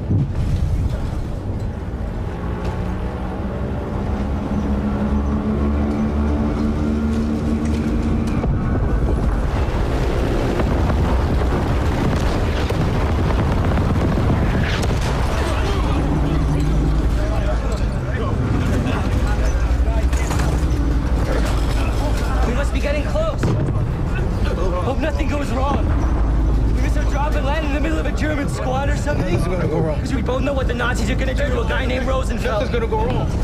Nazis are gonna do to a guy named Rosenfeld. Nothing's gonna go wrong.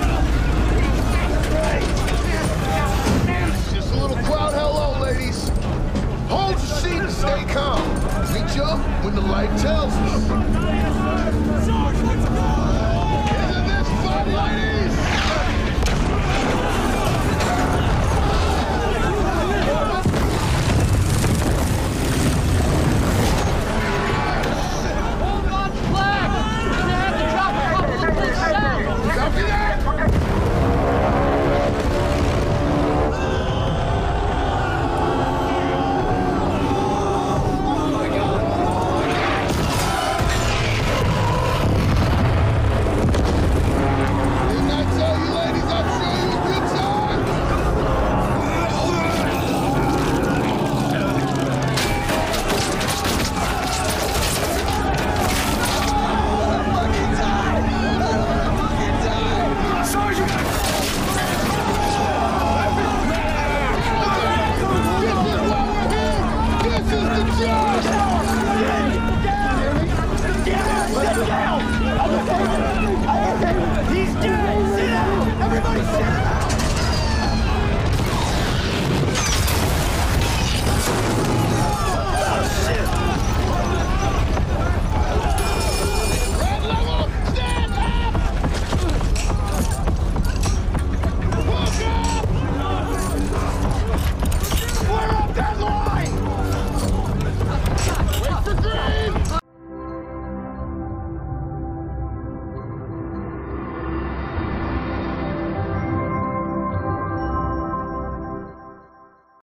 Just a little crowd hello, ladies. Hold your seat and stay calm. Meet you up when the light tells us.